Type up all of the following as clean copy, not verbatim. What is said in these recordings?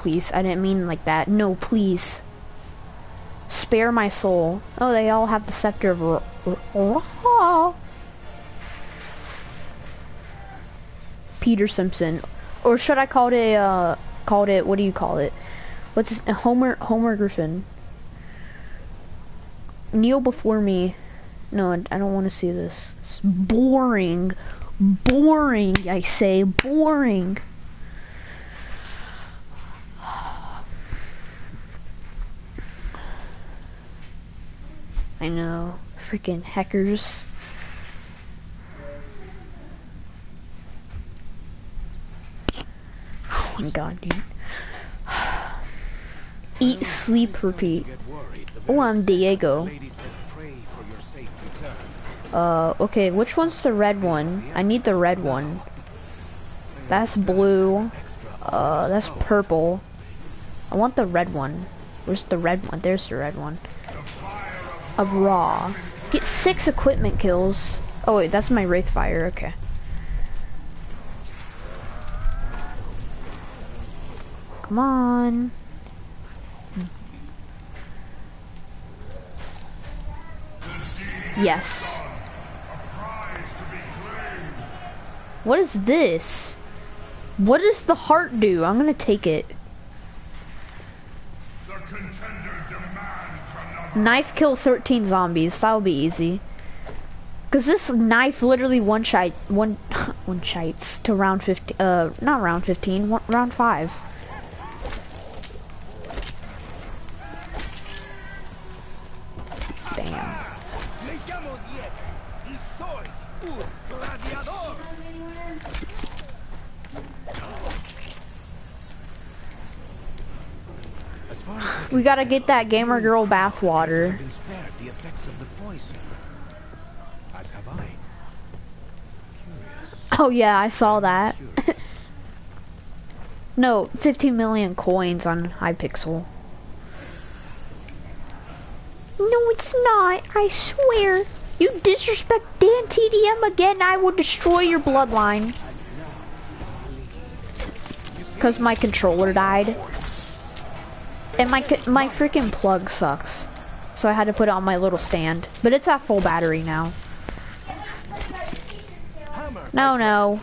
please. I didn't mean like that. No, please. Spare my soul. Oh, they all have the scepter of Peter Simpson. Or should I call it, what do you call it? What's Homer Griffin. Kneel before me. No, I don't want to see this. It's boring. Boring, I say. Boring. I know. Freaking hackers. Oh my god, dude. Eat, sleep, repeat. Oh, I'm Diego. Okay, which one's the red one? I need the red one. That's blue. That's purple. I want the red one. Where's the red one? There's the red one. Of Raw. Get 6 equipment kills. Oh wait, that's my Wraith Fire, okay. Come on. Yes. What is this? What does the heart do? I'm gonna take it. Knife kill 13 zombies. That'll be easy. Cause this knife literally one shites to round 15. Not round 15. Round 5. Damn. We gotta get that gamer girl bathwater. Oh yeah, I saw that. No, 15 million coins on Hypixel. No, it's not. I swear. You disrespect Dan TDM again, I will destroy your bloodline. Cause my controller died. And my freaking plug sucks. So I had to put it on my little stand. But it's at full battery now. No, no.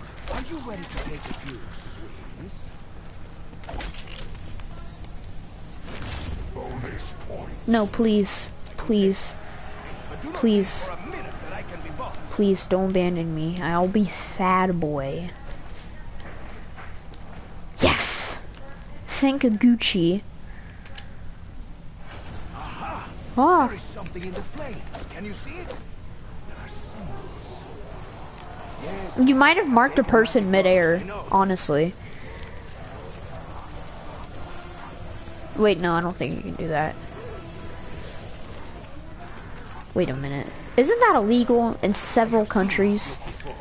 No, please. Please. Please. Please don't abandon me. I'll be sad boy. Yes! Thank Gucci. Oh. There is something in the flame. Can you see it? There are symbols. Yes. You might have marked a person midair, honestly. Wait, no, I don't think you can do that. Wait a minute. Isn't that illegal in several countries?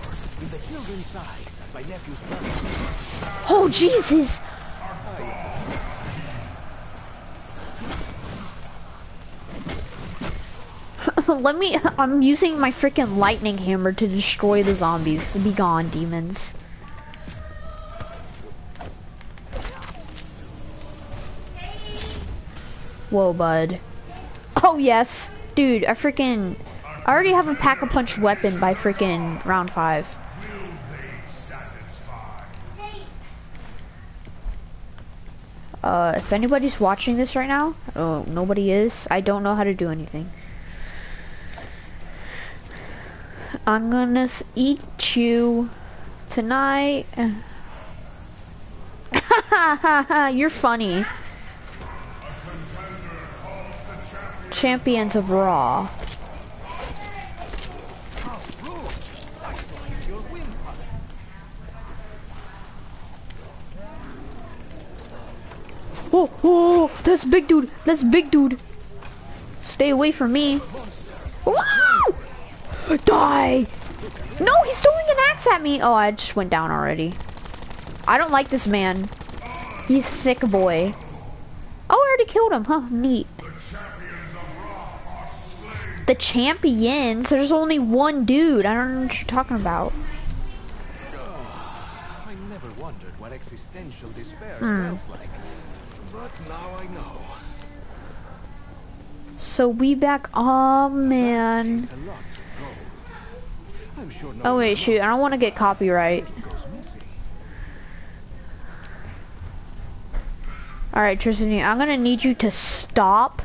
Oh, Jesus! I'm using my freaking lightning hammer to destroy the zombies. Be gone, demons. Whoa, bud. Oh, yes. Dude, I already have a pack-a-punch weapon by freaking round 5. If anybody's watching this right now, oh, nobody is. I don't know how to do anything. I'm gonna eat you tonight. You're funny. Champions of Raw. Oh, oh, that's big dude. That's big dude. Stay away from me. Whoa! Die! No, he's throwing an axe at me. Oh, I just went down already. I don't like this man. He's a sick boy. Oh, I already killed him. Huh, neat. The champions? There's only one dude. I don't know what you're talking about. I never wondered what existential despair feels like. But now I know. So we back. Oh man. A lot of gold. I'm sure no Oh one wait, shoot! I don't want to get copyright. goes missing. All right, Tristan, I'm gonna need you to stop.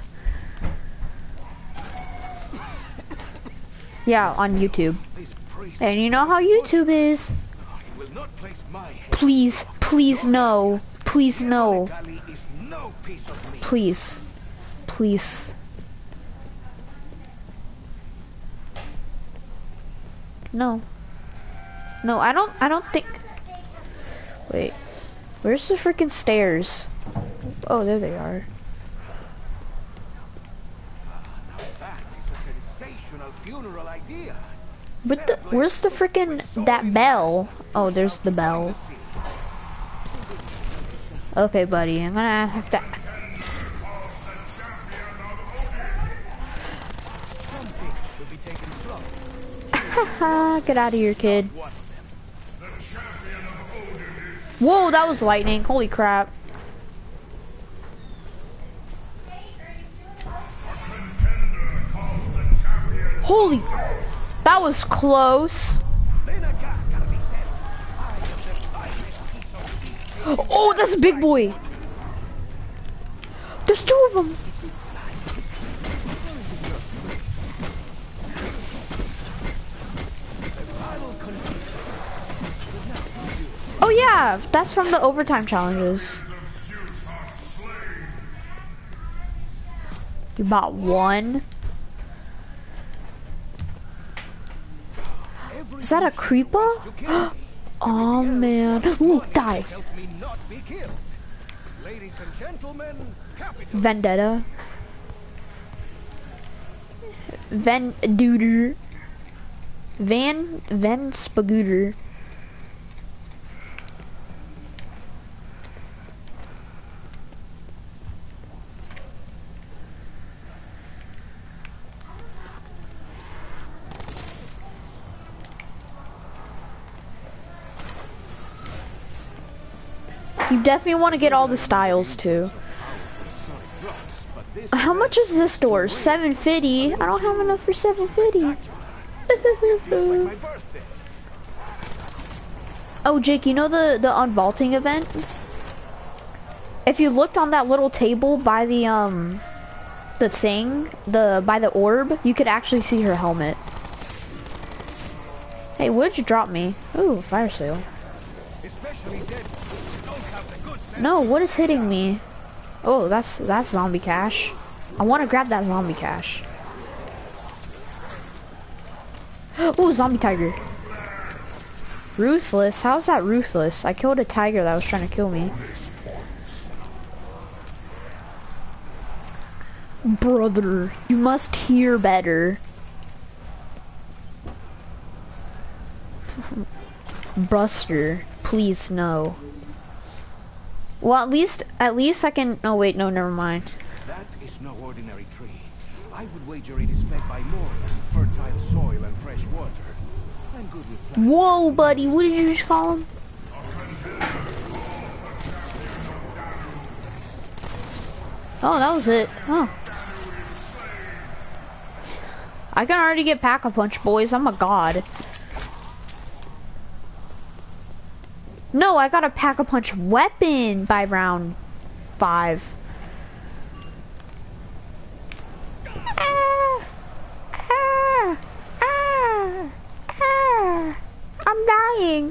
Yeah, on YouTube. This priest And you know how YouTube is. will not place my head. Please, please no. Please no. Galley is no piece of meat. Please. Please. No. No, I don't think. Wait. Where's the freaking stairs? Oh, there they are. Now that is a sensational funeral idea. But the, where's the freaking that bell? Oh, there's the bell. Okay, buddy, I'm gonna have to. Something should be taken slow. Haha, get out of here, kid. Whoa, that was lightning. Holy crap. Holy, that was close. Oh, that's a big boy. There's two of them. Oh yeah, that's from the overtime challenges. You bought one? Is that a creeper? Oh man. Ooh, die. Vendetta. Vendooter. Van Spagooter. You definitely want to get all the styles too. How much is this door? $7.50. I don't have enough for $7.50. Oh, Jake, you know the unvaulting event? If you looked on that little table by the thing, by the orb, you could actually see her helmet. Hey, what'd you drop me? Ooh, fire sale. No, what is hitting me? Oh, that's zombie cash. I want to grab that zombie cash. Oh, zombie tiger. Ruthless? How's that ruthless? I killed a tiger that was trying to kill me. Brother, you must hear better. Buster, please no. Well, at least I can. Oh wait, no, never mind. That is no ordinary tree. I would wager it is fed by more than fertile soil and fresh water. I'm good with plants. Whoa, buddy, what did you just call him? Oh, that was it. Oh. I can already get Pack-a-Punch, boys. I'm a god. No, I got a Pack-a-Punch weapon by round 5. I'm dying.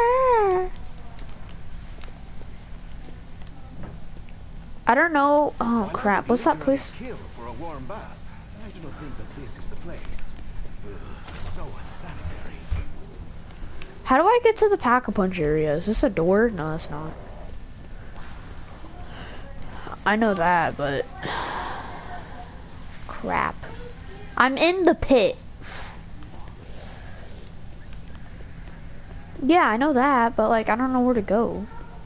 I don't know. Oh crap! What's that place? For a warm bath. I do not think that this is the place. So unsanitary. How do I get to the Pack-a-Punch area? Is this a door? No, it's not. I know that, but crap. I'm in the pit. Yeah, I know that, but like I don't know where to go.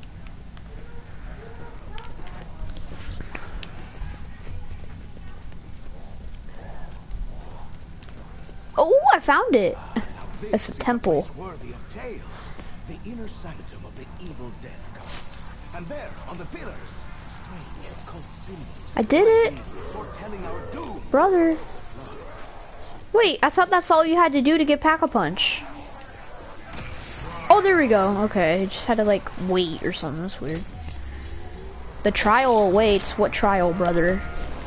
Oh, I found it. It's a temple. Worthy of tales. The inner sanctum of the evil death god. And there, on the pillars, strange I did it! Brother. Wait, I thought that's all you had to do to get Pack-a-Punch. Oh, there we go. Okay, I just had to, like, wait or something. That's weird. The trial awaits. What trial, brother?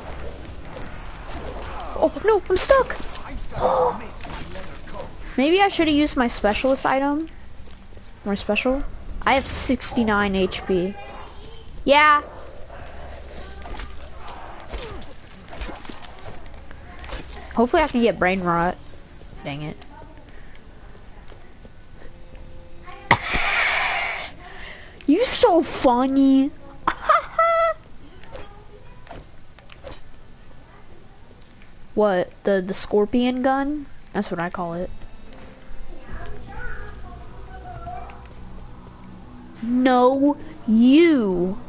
Oh, no, I'm stuck! Maybe I should have used my specialist item. More special. I have 69 HP. Yeah. Hopefully I can get brain rot. Dang it. You so funny. What? The scorpion gun? That's what I call it. No, you.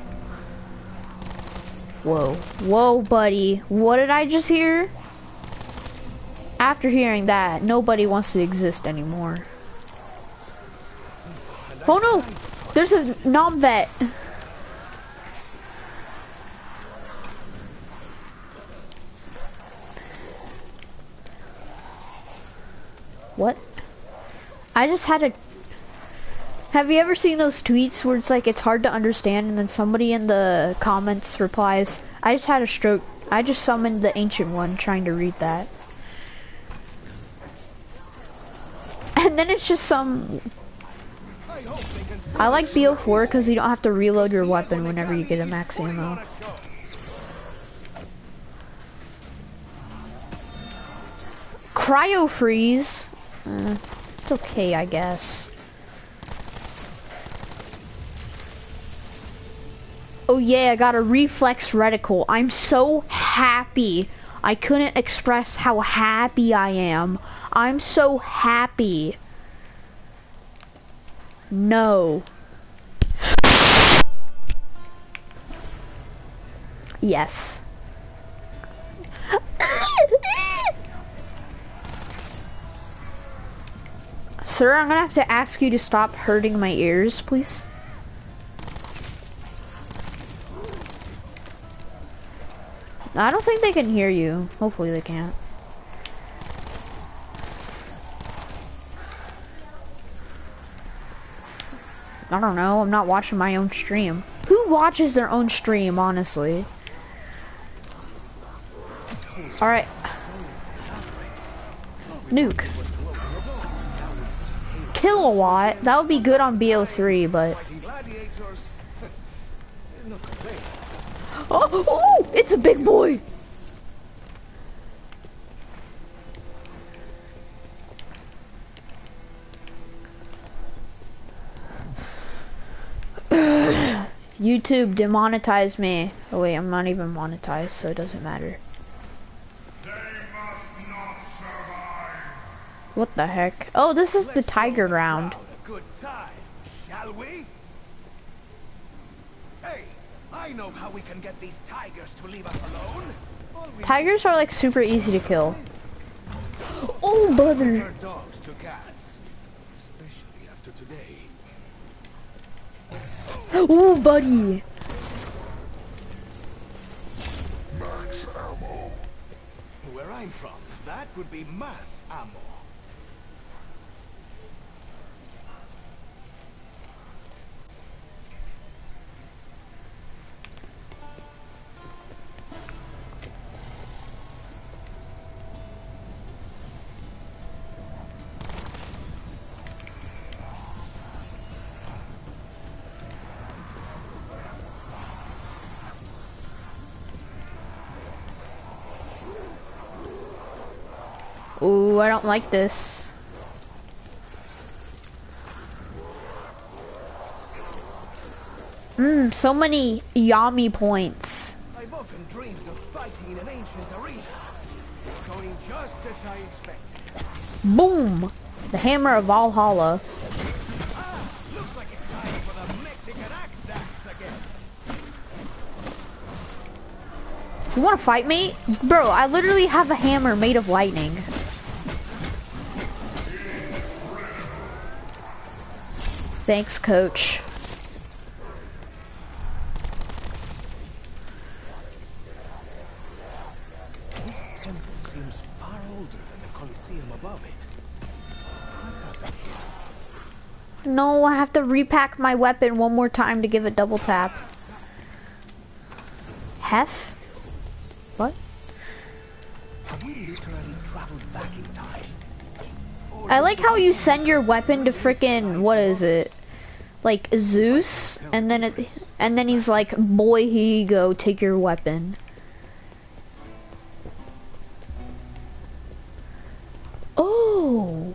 Whoa. Whoa, buddy. What did I just hear? After hearing that, nobody wants to exist anymore. Oh no! There's a non-vet. What? I just had a... Have you ever seen those tweets where it's like it's hard to understand and then somebody in the comments replies, I just had a stroke. I just summoned the ancient one trying to read that. And then it's just some... I like BO4 because you don't have to reload your weapon whenever you get a max ammo. Cryo freeze? It's okay, I guess. Oh yeah, I got a reflex reticle. I'm so happy. I couldn't express how happy I am. I'm so happy. No. Yes. Sir, I'm gonna have to ask you to stop hurting my ears, please. I don't think they can hear you. Hopefully they can't. I don't know, I'm not watching my own stream. Who watches their own stream, honestly? Alright. Nuke. Kilowatt? That would be good on BO3, but... Oh, it's a big boy! YouTube demonetized me. Oh wait, I'm not even monetized, so it doesn't matter. They must not survive. What the heck? Oh, this is the tiger round. A good time, shall we? Hey, I know how we can get these tigers to leave us alone. Tigers are like super easy to kill. Oh, brother. Dogs to cats, especially after today. Oh, buddy. Max ammo. Where I'm from, that would be mass ammo. Ooh, I don't like this. So many Yami points. I've often dreamed of fighting in an ancient arena. It's going just as I expected. Boom! The hammer of Valhalla. Ah, looks like it's time for the Mexican axe dance again. You wanna fight me? Bro, I literally have a hammer made of lightning. Thanks, coach. seems far older than the Colosseum above it. What happened here? No, I have to repack my weapon one more time to give it double tap. Hef? What? Have we literally traveled back in time? I like how you send your weapon to frickin' what is it? Like Zeus, and then he's like, boy, here you go, take your weapon. Oh.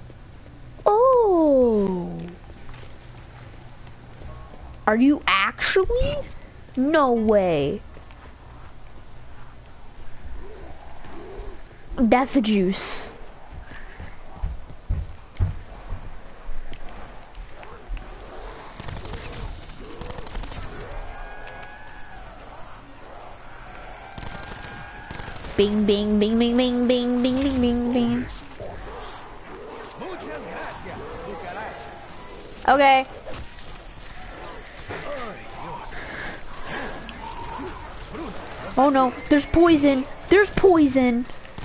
Oh. Are you actually? No way. Death juice. Bing, bing, bing, bing, bing, bing, bing, bing, bing, bing. Okay. Oh no, there's poison. There's poison.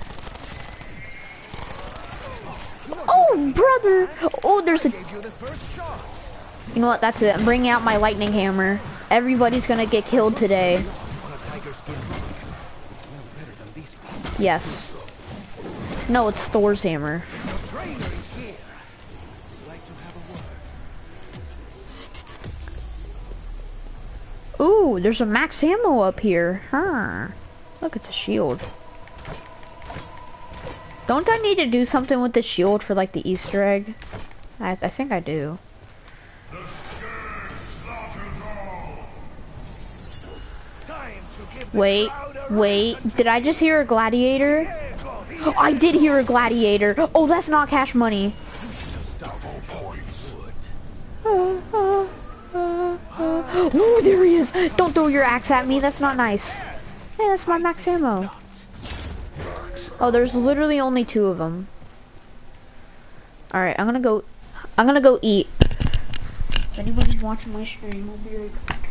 Oh, brother. Oh, there's a... You know what, that's it. I'm bringing out my lightning hammer. Everybody's gonna get killed today. Yes. No, it's Thor's hammer. Ooh, there's a max ammo up here. Huh. Look, it's a shield. Don't I need to do something with the shield for like the Easter egg? I think I do. Wait, did I just hear a gladiator? Oh, I did hear a gladiator. Oh, that's not cash money. Oh, there he is. Don't throw your axe at me. That's not nice. Hey, that's my max ammo. Oh, there's literally only 2 of them. All right, I'm gonna go eat. If anybody's watching my stream, I'll be right back.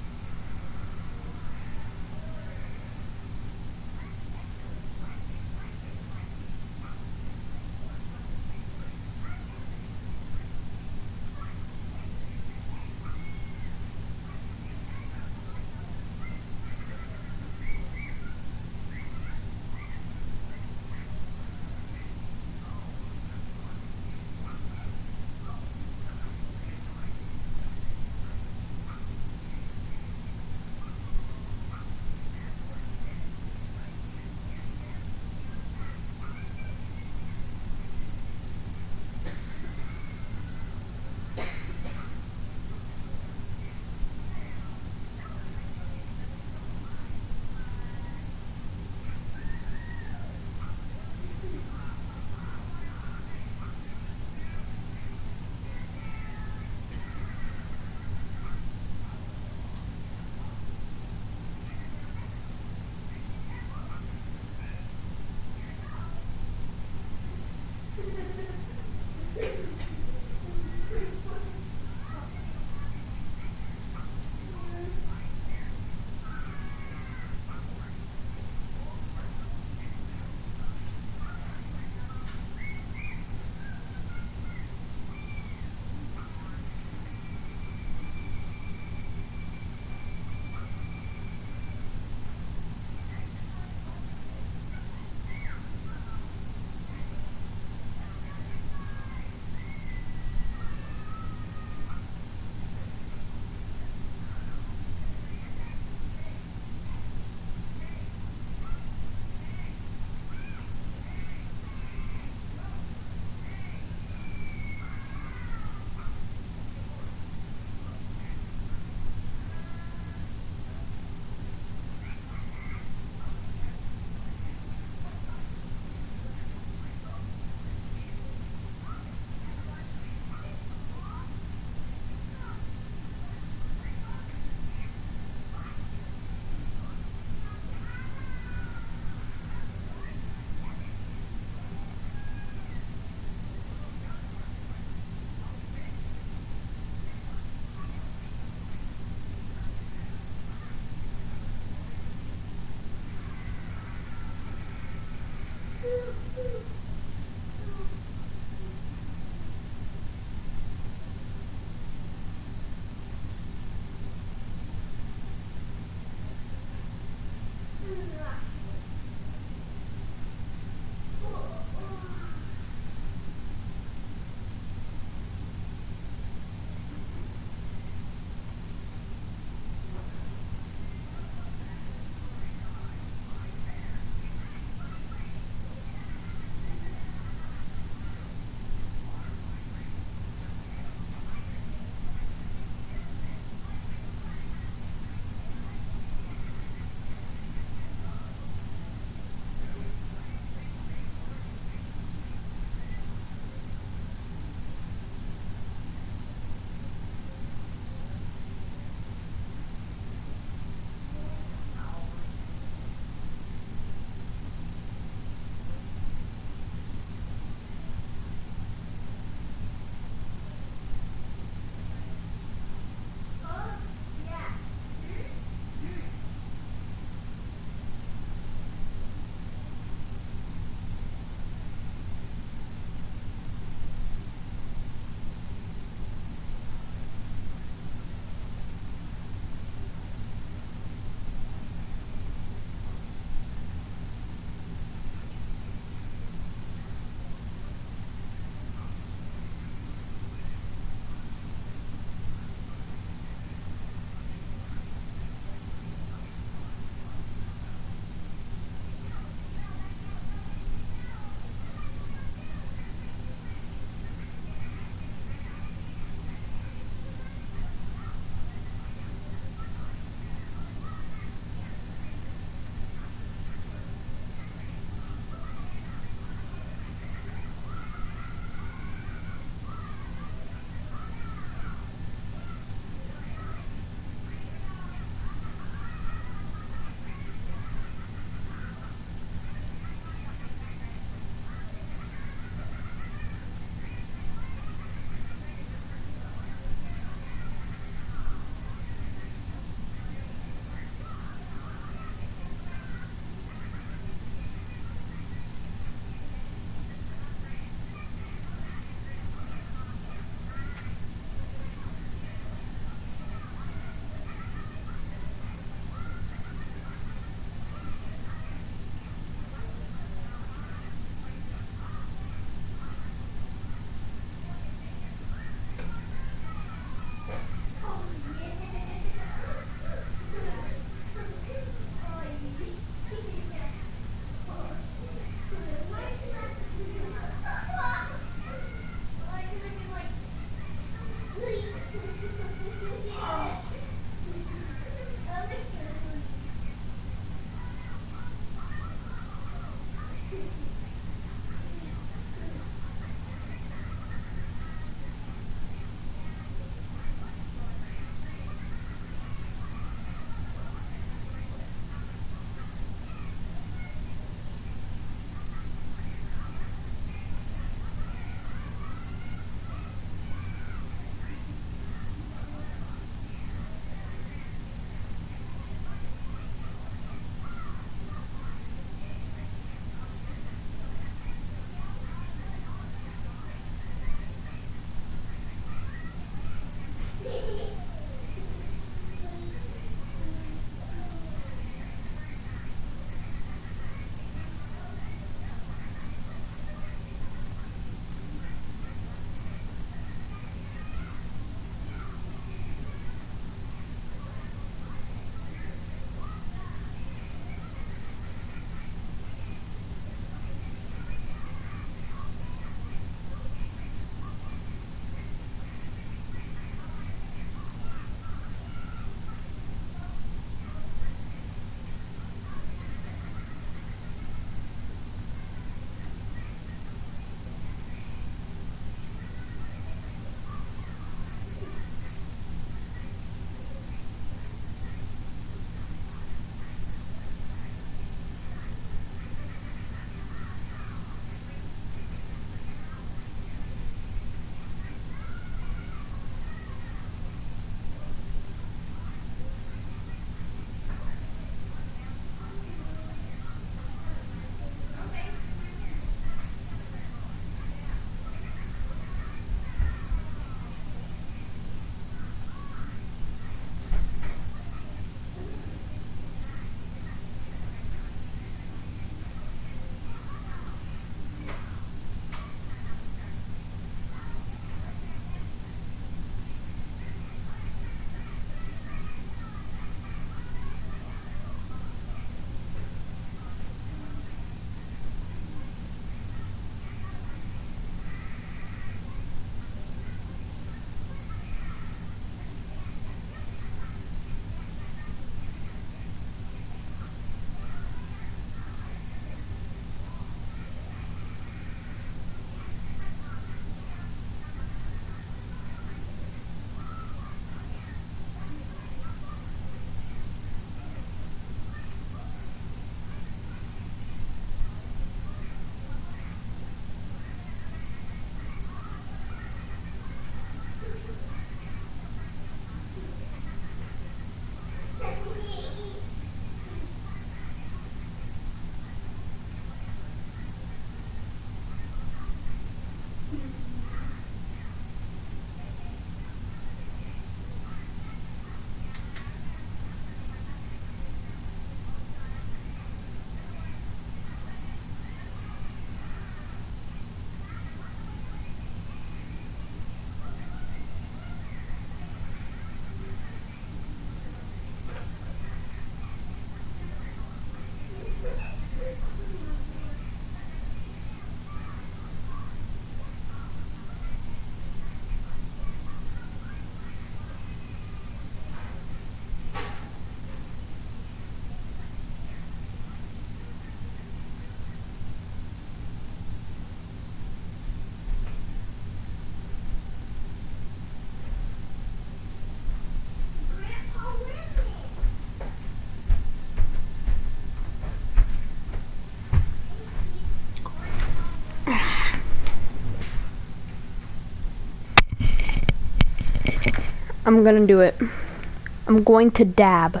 I'm gonna do it. I'm going to dab.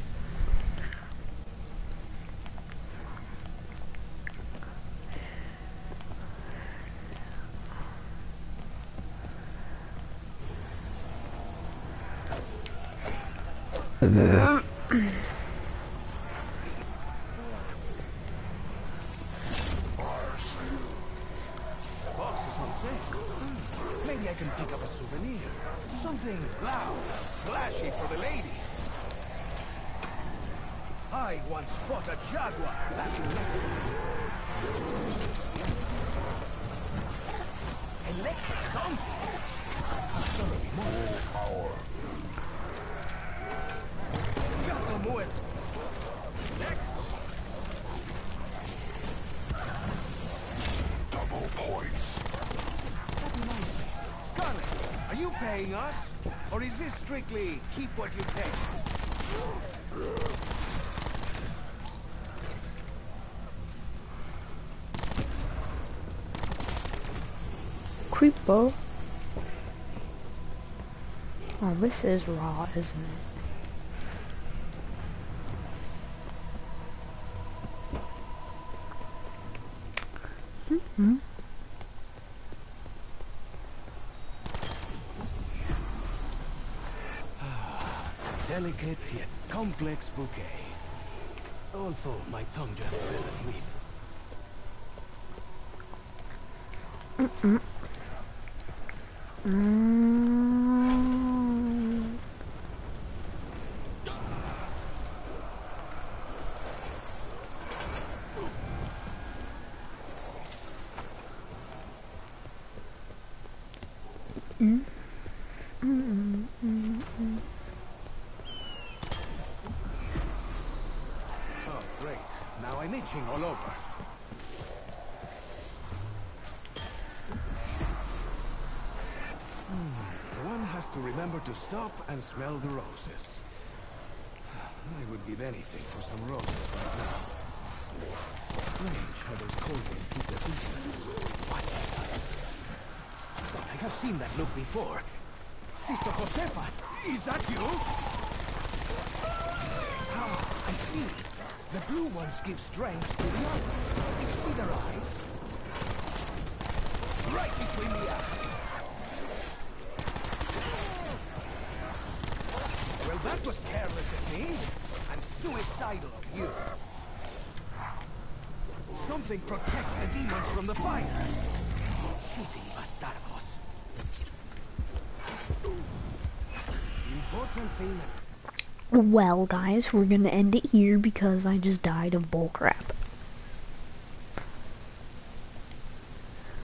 Box is on sale. Maybe I can pick up a souvenir. Something loud and flashy for the ladies. I once fought a jaguar back in Mexico. Electric zombie. Sorry, more. Gato muerto. Next. Double points. That reminds me. Scarlet, are you paying us? Or is this strictly keep what you take? Creepo. Oh, this is raw, isn't it? Delicate yet complex bouquet. Although my tongue just fell asleep. Oh, great. Now I'm itching all over. One has to remember to stop and smell the roses. I would give anything for some roses right now. Strange how those cold ones keep their distance. What? I have seen that look before. Sister Josefa, is that you? Ah, I see. The blue ones give strength to the others. See their eyes? Right between the eyes. Well, that was careless of me, and suicidal of you. Something protects the demons from the fire. Shooting bastardos. Important thing that... Well, guys, we're gonna end it here because I just died of bullcrap.